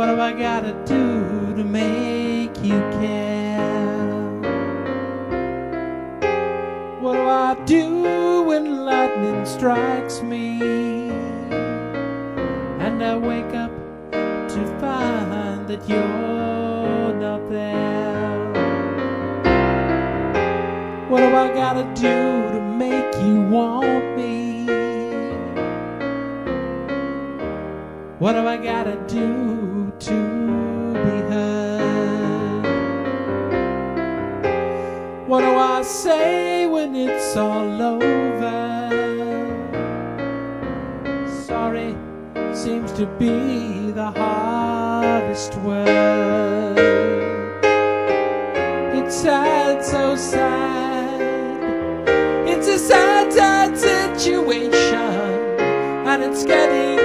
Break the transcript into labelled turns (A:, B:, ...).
A: What do I gotta do to make you care? What do I do when lightning strikes me and I wake up to find that you're not there? What do I gotta do to make you want me? What do I gotta do to be heard? What do I say when it's all over? Sorry seems to be the hardest word. It's sad, so sad. It's a sad, sad situation, and it's getting